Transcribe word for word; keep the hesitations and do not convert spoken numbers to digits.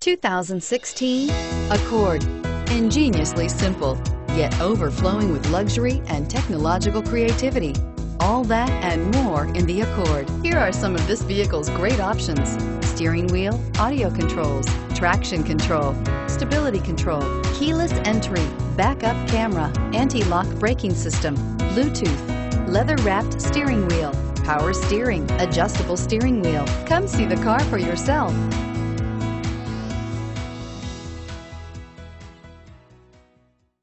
two thousand sixteen Accord. Ingeniously simple, yet overflowing with luxury and technological creativity. All that and more in the Accord. Here are some of this vehicle's great options: steering wheel audio controls, traction control, stability control, keyless entry, backup camera, anti-lock braking system, Bluetooth, leather-wrapped steering wheel, power steering, adjustable steering wheel. Come see the car for yourself.